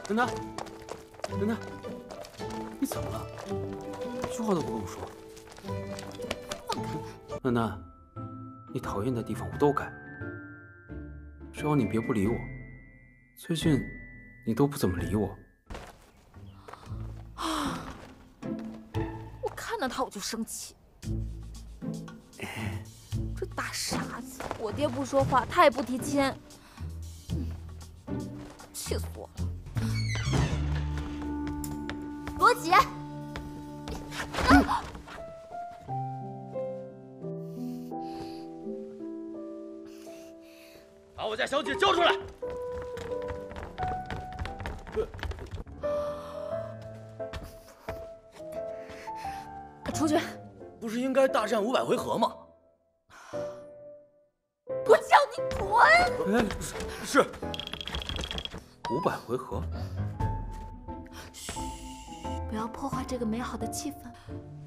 楠楠，楠楠，你怎么了？一句话都不跟我说。楠楠，你讨厌的地方我都改，只要你别不理我。最近你都不怎么理我。 我看到他我就生气。这大傻子，我爹不说话，他也不提亲，气死我了！罗姐， 把我家小姐交出来！ 出去！ 不是应该大战500回合吗？ 我叫你滚！ 哎， 是。 500回合。 嘘，不要破坏这个美好的气氛。